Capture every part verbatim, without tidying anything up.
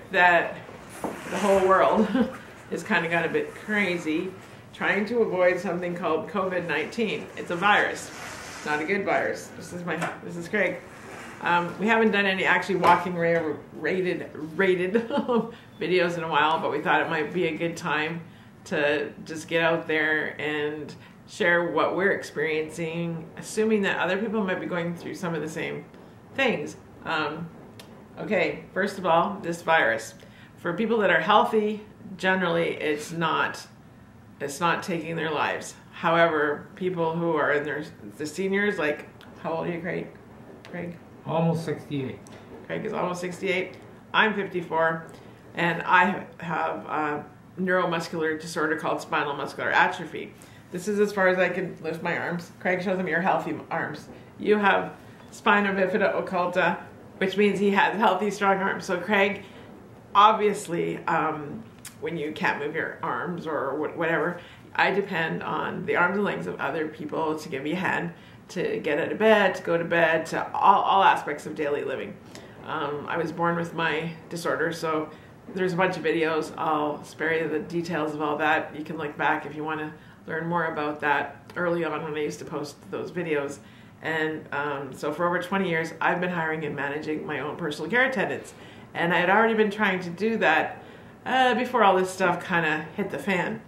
that the whole world has kind of got a bit crazy trying to avoid something called COVID nineteen. It's a virus, not a good virus. This is my, this is Craig. Um, we haven't done any actually walking ra rated, rated videos in a while, but we thought it might be a good time to just get out there and share what we're experiencing, assuming that other people might be going through some of the same things. Um, okay, first of all, this virus. For people that are healthy, generally it's not, it's not taking their lives. However, people who are in their, the seniors, like, how old are you, Craig? Craig? Almost sixty-eight. Craig is almost sixty-eight. I'm fifty-four, and I have a neuromuscular disorder called spinal muscular atrophy. This is as far as I can lift my arms. Craig shows me your healthy arms. You have spina bifida occulta, which means he has healthy, strong arms. So Craig, obviously, um, when you can't move your arms or whatever, I depend on the arms and legs of other people to give me a hand, to get out of bed, to go to bed, to all, all aspects of daily living. Um, I was born with my disorder, so there's a bunch of videos. I'll spare you the details of all that. You can look back if you want to learn more about that early on when I used to post those videos. And um, so for over twenty years, I've been hiring and managing my own personal care attendants. And I had already been trying to do that uh, before all this stuff kind of hit the fan.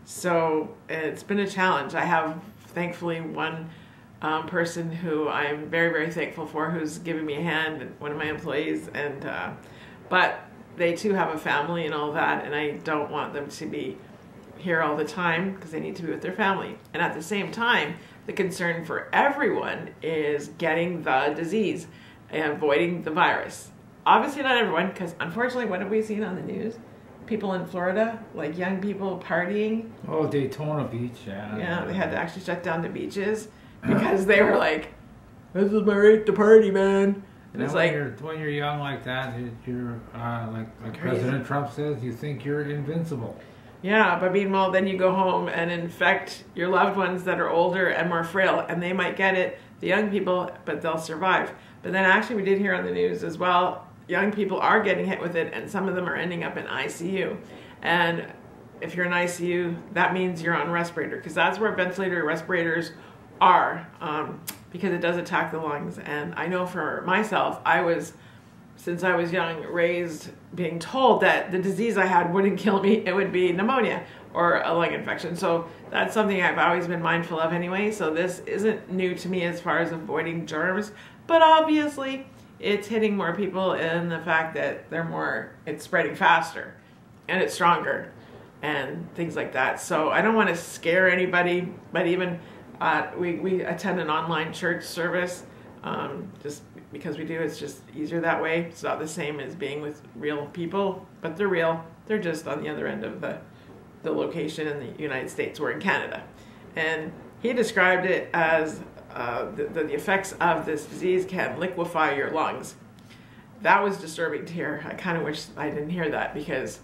So it's been a challenge. I have, thankfully, one um, person who I'm very, very thankful for, who's giving me a hand, one of my employees. And uh, but they too have a family and all that, and I don't want them to be here all the time because they need to be with their family. And at the same time, the concern for everyone is getting the disease and avoiding the virus. Obviously not everyone, because unfortunately, what have we seen on the news? People in Florida, like young people partying. Oh, Daytona Beach, yeah. Yeah, they had to actually shut down the beaches because they were like, this is my right to party, man. And it's when like, you're, when you're young like that, you're, uh, like, like crazy. President Trump says, you think you're invincible. Yeah, but meanwhile, then you go home and infect your loved ones that are older and more frail, and they might get it, the young people, but they'll survive. But then actually we did hear on the news as well, young people are getting hit with it, and some of them are ending up in I C U. And if you're in I C U, that means you're on respirator, because that's where ventilator respirators are, um, because it does attack the lungs. And I know for myself, I was, since I was young, raised being told that the disease I had wouldn't kill me, it would be pneumonia or a lung infection. So that's something I've always been mindful of anyway. So this isn't new to me as far as avoiding germs, but obviously it's hitting more people in the fact that they're more, it's spreading faster and it's stronger and things like that. So I don't want to scare anybody, but even uh, we, we attend an online church service um, just because we do. It's just easier that way. It's not the same as being with real people, but they're real. They're just on the other end of the, the location in the United States. We're in Canada. And he described it as uh, the, the effects of this disease can liquefy your lungs. That was disturbing to hear. I kind of wish I didn't hear that, because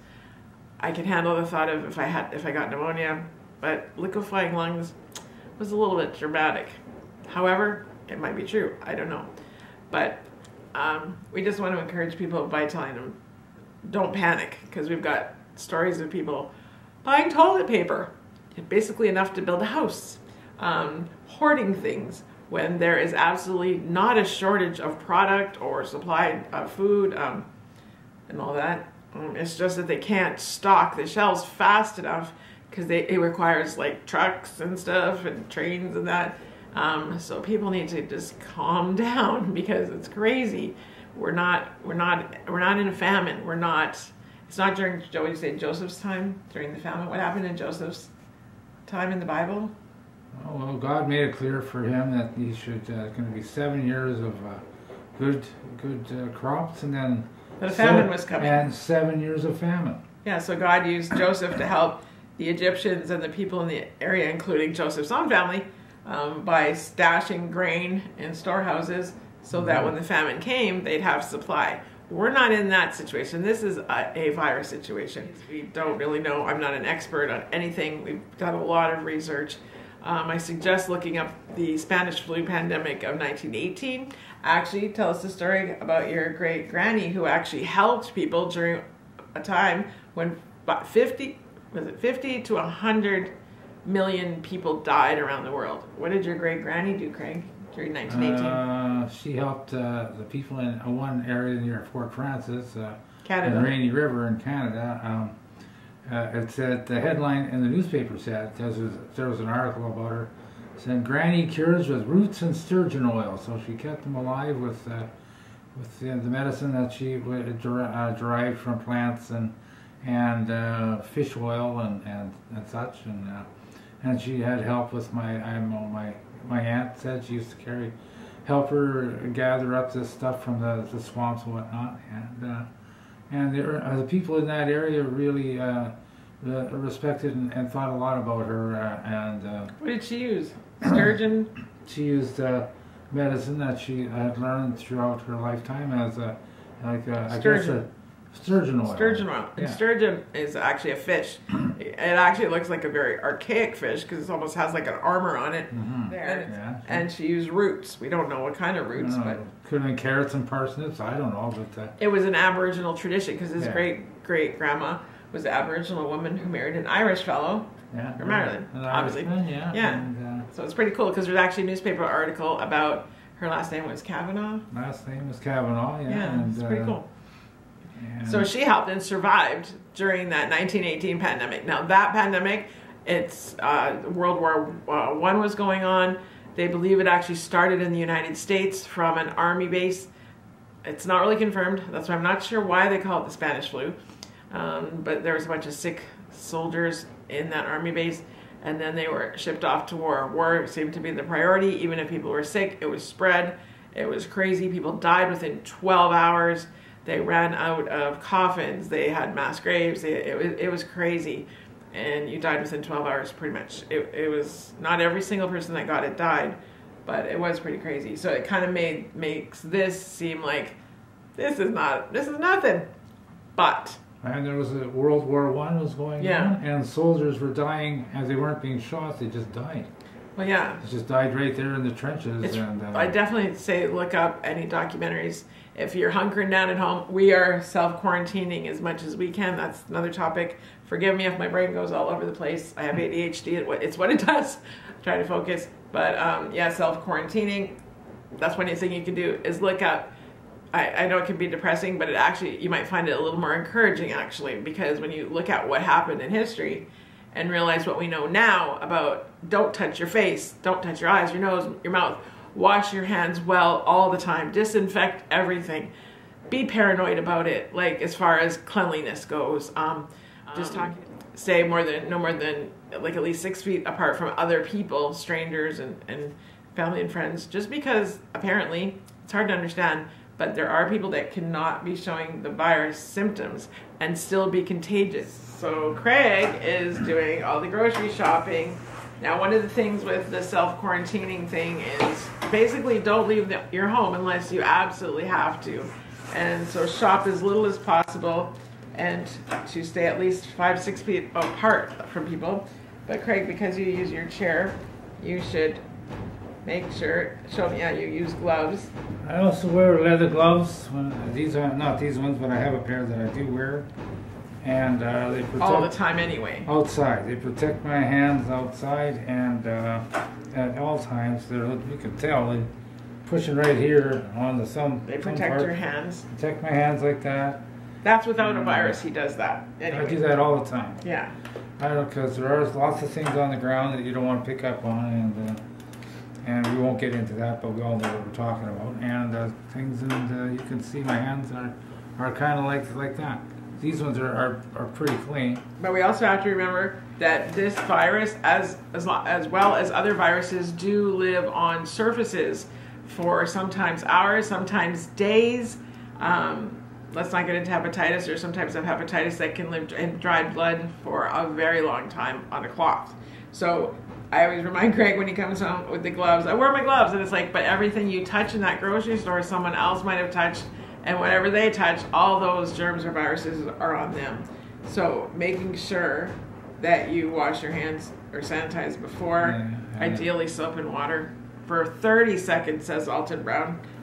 I can handle the thought of if I had, if I got pneumonia, but liquefying lungs was a little bit dramatic. However, it might be true. I don't know. But um, we just want to encourage people by telling them, don't panic, because we've got stories of people buying toilet paper, basically enough to build a house, um, hoarding things when there is absolutely not a shortage of product or supply of food um, and all that. Um, it's just that they can't stock the shelves fast enough because it requires like trucks and stuff and trains and that. Um, so people need to just calm down, because it's crazy. We're not, we're not, we're not in a famine. We're not, it's not during, what do you say, Joseph's time, during the famine. What happened in Joseph's time in the Bible? Oh, well, God made it clear for him that he should, uh, going to be seven years of uh, good, good uh, crops, and then But a famine was coming. And seven years of famine. Yeah, so God used Joseph to help the Egyptians and the people in the area, including Joseph's own family, Um, by stashing grain in storehouses so mm-hmm. that when the famine came, they'd have supply. We're not in that situation. This is a, a virus situation. We don't really know. I'm not an expert on anything. We've done a lot of research. Um, I suggest looking up the Spanish flu pandemic of nineteen eighteen. Actually, tell us the story about your great granny who actually helped people during a time when about fifty, was it fifty to one hundred million people died around the world. What did your great granny do, Craig, during nineteen eighteen? Uh, she helped uh, the people in uh, one area near Fort Francis, uh, Canada. in the Rainy River in Canada. Um, uh, it said, the headline in the newspaper said, there was, there was an article about her, said, Granny cures with roots and sturgeon oil. So she kept them alive with uh, with the, the medicine that she uh, derived from plants and and uh, fish oil and, and, and such. And uh, and she had help with my, I don't know, my, my aunt said she used to carry, help her gather up this stuff from the, the swamps and whatnot. And uh, and there, uh, the people in that area really uh, uh, respected and, and thought a lot about her. Uh, and uh, What did she use? Sturgeon? She used uh, medicine that she had learned throughout her lifetime as a, like a, I guess a sturgeon oil. Sturgeon oil. And Yeah. sturgeon is actually a fish. It actually looks like a very archaic fish because it almost has like an armor on it. Mhm. There. And, Yeah. and she used roots. We don't know what kind of I roots, don't but know, could have been carrots and parsnips. I don't know, but uh, it was an Aboriginal tradition because his Yeah. great great grandma was an Aboriginal woman who married an Irish fellow yeah, from Ireland, An obviously. Irishman, yeah, Yeah. And, uh, So it's pretty cool because there's actually a newspaper article about her last name was Kavanaugh. last name was Kavanaugh. Yeah, Yeah, and, it's pretty uh, cool. and So she helped and survived during that nineteen eighteen pandemic. Now that pandemic, it's uh, World War uh, One was going on. They believe it actually started in the United States from an army base. It's not really confirmed. That's why I'm not sure why they call it the Spanish flu. Um, but there was a bunch of sick soldiers in that army base, and then they were shipped off to war. War seemed to be the priority. Even if people were sick, it was spread. It was crazy. People died within twelve hours. They ran out of coffins. They had mass graves. It, it, was, it was crazy. And you died within twelve hours, pretty much. It, it was not every single person that got it died, but it was pretty crazy. So it kind of made makes this seem like this is not this is nothing. But And there was a World War One was going Yeah. on, and soldiers were dying as they weren't being shot. They just died. well, yeah. They just died right there in the trenches. It's, and uh, I definitely say look up any documentaries. If you're hunkering down at home, we are self-quarantining as much as we can. That's another topic. Forgive me if my brain goes all over the place. I have A D H D. It's what it does. I'm trying to focus. But um, yeah, self-quarantining. That's one thing you can do is look up. I, I know it can be depressing, but it actually, you might find it a little more encouraging actually, because when you look at what happened in history and realize what we know now about don't touch your face, don't touch your eyes, your nose, your mouth, wash your hands well all the time, disinfect everything, be paranoid about it, like as far as cleanliness goes. Um, just talk, stay more than, no more than like at least six feet apart from other people, strangers and, and family and friends, just because apparently it's hard to understand, but there are people that cannot be showing the virus symptoms and still be contagious. So Craig is doing all the grocery shopping. Now, one of the things with the self-quarantining thing is basically don't leave the, your home unless you absolutely have to. And so shop as little as possible and to stay at least five, six feet apart from people. But Craig, because you use your chair, you should make sure, show me how you use gloves. I also wear leather gloves. When, these are not these ones, but I have a pair that I do wear, and uh, they protect All the time anyway. outside. They protect my hands outside, and uh, at all times, they're you can tell they're pushing right here on the thumb. They thumb protect part. your hands. Protect my hands like that. That's without a virus, he does that. Anyway. I do that all the time. Yeah. I don't because there are lots of things on the ground that you don't want to pick up on, and uh, and we won't get into that, but we all know what we're talking about. And uh, things, and uh, you can see my hands are are kind of like like that. These ones are, are are pretty clean. But we also have to remember that this virus, as as lo- as well as other viruses, do live on surfaces for sometimes hours, sometimes days. Um, let's not get into hepatitis. There's some types of hepatitis that can live in dried blood for a very long time on a cloth. So I always remind Craig when he comes home with the gloves, I wear my gloves, and it's like, but everything you touch in that grocery store, someone else might have touched, and whatever they touch, all those germs or viruses are on them. So making sure that you wash your hands or sanitize before, Yeah, yeah. ideally soap and water, for thirty seconds, says Alton Brown.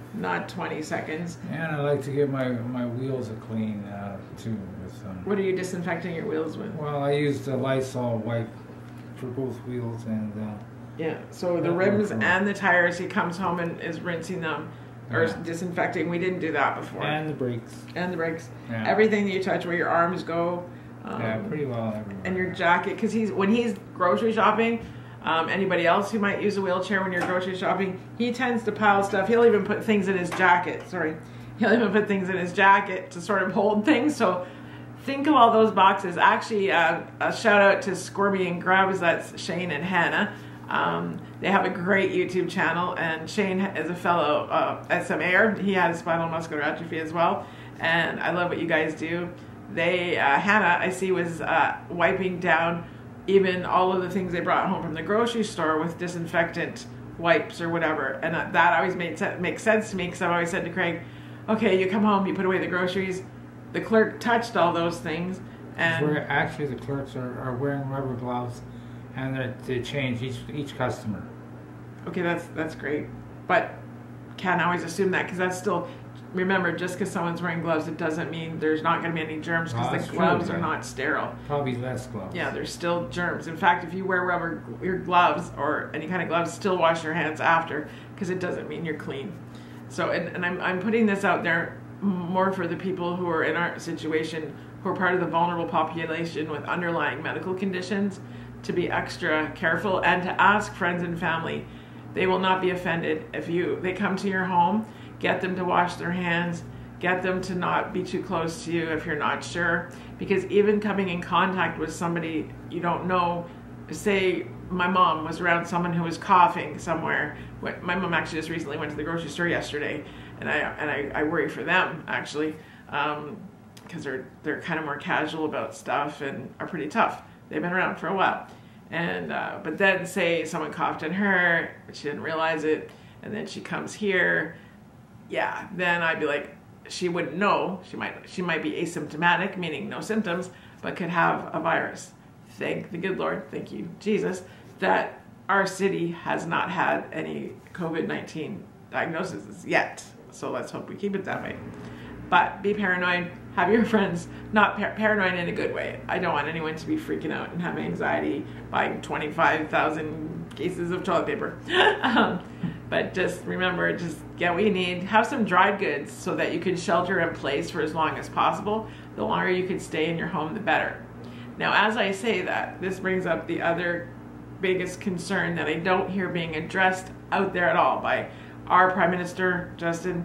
not twenty seconds. And I like to give my, my wheels a clean uh, too. With some, What are you disinfecting your wheels with? well, I use the Lysol wipe for both wheels and... Uh, yeah, so the rims and the tires, he comes home and is rinsing them or yeah. disinfecting. We didn't do that before. And the brakes. And the brakes. Yeah. Everything that you touch, where your arms go. Um, yeah, pretty well everywhere. And your jacket, because he's when he's grocery shopping, um, anybody else who might use a wheelchair when you're grocery shopping, he tends to pile stuff. He'll even put things in his jacket. Sorry. He'll even put things in his jacket to sort of hold things. So think of all those boxes. Actually, uh, a shout out to Squirmy and Grubs. That's Shane and Hannah. Um, they have a great YouTube channel, and Shane is a fellow uh, S M A-er. He has spinal muscular atrophy as well, and I love what you guys do. They, uh, Hannah, I see, was uh, wiping down even all of the things they brought home from the grocery store with disinfectant wipes or whatever, and uh, that always made se- makes sense to me, because I've always said to Craig, okay, you come home, you put away the groceries, the clerk touched all those things, and where actually the clerks are, are wearing rubber gloves. And they change each each customer. Okay, that's that's great, but can't always assume that, because that's still, remember, just because someone's wearing gloves, it doesn't mean there's not going to be any germs, because oh, the gloves true, yeah. are not sterile. Probably less gloves. Yeah, there's still germs. In fact, if you wear rubber your gloves or any kind of gloves, still wash your hands after, because it doesn't mean you're clean. So, and, and I'm I'm putting this out there more for the people who are in our situation, who are part of the vulnerable population with underlying medical conditions, to be extra careful and to ask friends and family. They will not be offended if you they come to your home. Get them to wash their hands. Get them to not be too close to you if you're not sure. Because even coming in contact with somebody you don't know, say my mom was around someone who was coughing somewhere. My mom actually just recently went to the grocery store yesterday, and I and I, I worry for them actually, um, because they're they're kind of more casual about stuff and are pretty tough. They've been around for a while. And, uh, but then say someone coughed on her, she didn't realize it, and then she comes here, yeah, then I'd be like, she wouldn't know. She might, she might be asymptomatic, meaning no symptoms, but could have a virus. Thank the good Lord, thank you, Jesus, that our city has not had any COVID nineteen diagnoses yet. So let's hope we keep it that way. But be paranoid. Have your friends, not par- paranoid in a good way. I don't want anyone to be freaking out and having anxiety buying twenty-five thousand cases of toilet paper. um, but just remember, just get what you need. Have some dried goods so that you can shelter in place for as long as possible. The longer you can stay in your home, the better. Now, as I say that, this brings up the other biggest concern that I don't hear being addressed out there at all by our Prime Minister, Justin,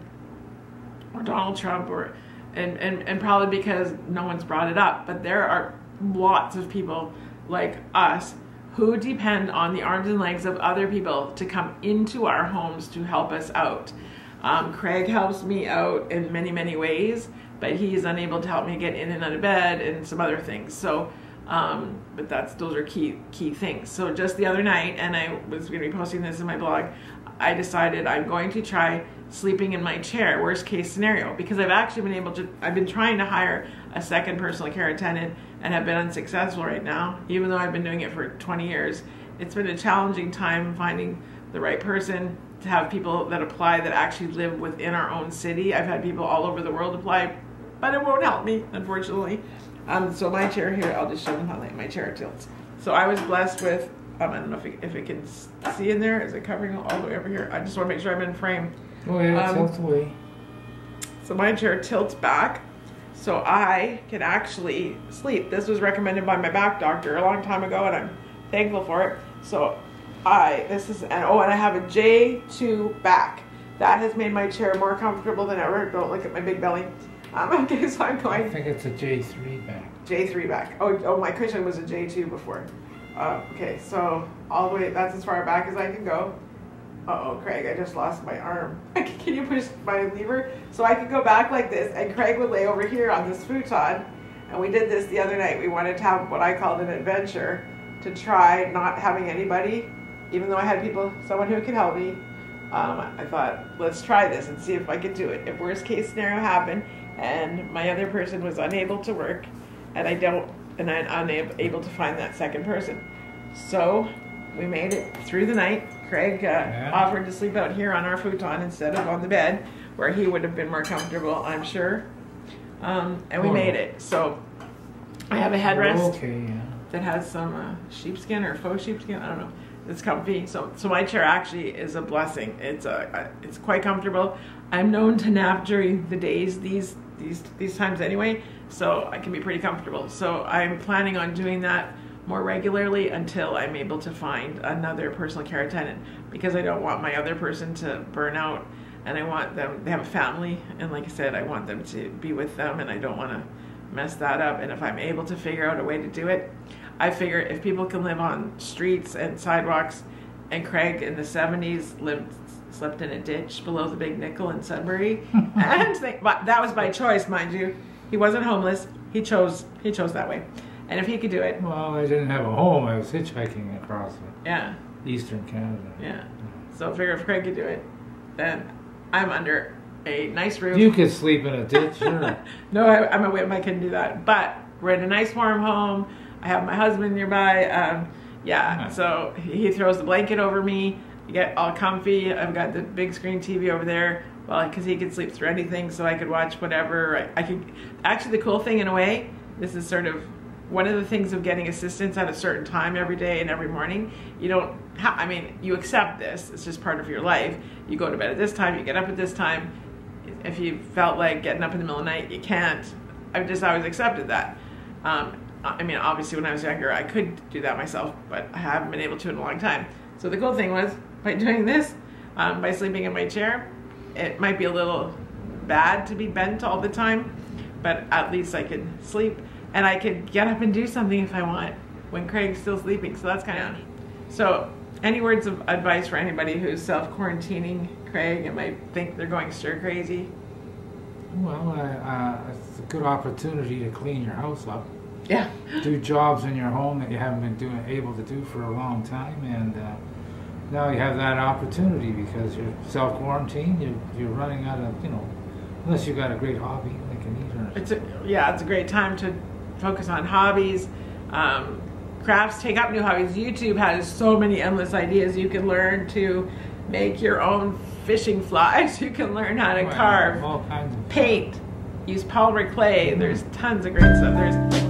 or Donald Trump, or And, and, and probably because no one's brought it up, but there are lots of people like us who depend on the arms and legs of other people to come into our homes to help us out. Um, Craig helps me out in many, many ways, but he is unable to help me get in and out of bed and some other things. So, um, but that's those are key key things. So just the other night, and I was going to be posting this in my blog, I decided I'm going to try sleeping in my chair, worst case scenario, because I've actually been able to, I've been trying to hire a second personal care attendant and have been unsuccessful right now, even though I've been doing it for twenty years. It's been a challenging time finding the right person, to have people that apply that actually live within our own city. I've had people all over the world apply, but it won't help me, unfortunately. Um, so my chair here, I'll just show them how my chair tilts. So I was blessed with, um, I don't know if it, if it can see in there, is it covering all the way over here? I just want to make sure I'm in frame. Oh yeah, um, tilt away. So my chair tilts back, so I can actually sleep. This was recommended by my back doctor a long time ago, and I'm thankful for it. So I, this is, and oh, and I have a J two back. That has made my chair more comfortable than ever. Don't look at my big belly. Um, okay, so I'm going. I think it's a J three back. J three back. Oh, oh, my cushion was a J two before. Uh, okay, so all the way, that's as far back as I can go. Uh-oh, Craig, I just lost my arm. Can you push my lever? So I could go back like this, and Craig would lay over here on this futon. And we did this the other night. We wanted to have what I called an adventure, to try not having anybody, even though I had people, someone who could help me. Um, I thought, let's try this and see if I could do it. If worst case scenario happened, and my other person was unable to work, and I don't, and I'm unable able to find that second person. So we made it through the night. Craig uh, yeah. offered to sleep out here on our futon instead of on the bed, where he would have been more comfortable, I'm sure. Um, and we oh. made it. So I have a headrest okay, yeah. that has some uh, sheepskin or faux sheepskin. I don't know. It's comfy. So so my chair actually is a blessing. It's a it's quite comfortable. I'm known to nap during the days these these these times anyway, so I can be pretty comfortable. So I'm planning on doing that more regularly until I'm able to find another personal care attendant, because I don't want my other person to burn out, and I want them, they have a family, and like I said, I want them to be with them, and I don't want to mess that up. And if I'm able to figure out a way to do it, I figure if people can live on streets and sidewalks, and Craig in the seventies lived slept in a ditch below the Big Nickel in Sudbury, and they, but that was by choice, mind you. He wasn't homeless. He chose he chose that way. And if he could do it... Well, I didn't have a home. I was hitchhiking across yeah. eastern Canada. Yeah. So I figure if Craig could do it, then I'm under a nice roof. You could sleep in a ditch, sure. No, I, I'm a whim. I couldn't do that. But we're in a nice warm home. I have my husband nearby. Um, yeah, nice. So he throws the blanket over me. I get all comfy. I've got the big screen T V over there. Well, because he could sleep through anything, so I could watch whatever. I, I could... Actually, the cool thing, in a way, this is sort of... One of the things of getting assistance at a certain time every day and every morning, you don't, ha I mean, you accept this. It's just part of your life. You go to bed at this time, you get up at this time. If you felt like getting up in the middle of the night, you can't. I've just always accepted that. Um, I mean, obviously when I was younger, I could do that myself, but I haven't been able to in a long time. So the cool thing was, by doing this, um, by sleeping in my chair, it might be a little bad to be bent all the time, but at least I could sleep. And I could get up and do something if I want when Craig's still sleeping. So that's kind of neat. So any words of advice for anybody who's self-quarantining Craig and might think they're going stir crazy? Well, uh, uh, it's a good opportunity to clean your house up. Yeah. Do jobs in your home that you haven't been doing, able to do for a long time. And uh, now you have that opportunity because you're self-quarantined. You're, you're running out of, you know, unless you've got a great hobby like an eater. It's a, yeah, it's a great time to focus on hobbies, um, crafts, take up new hobbies. YouTube has so many endless ideas. You can learn to make your own fishing flies. You can learn how to well, carve, all kinds of paint, use polymer clay. There's tons of great stuff. There's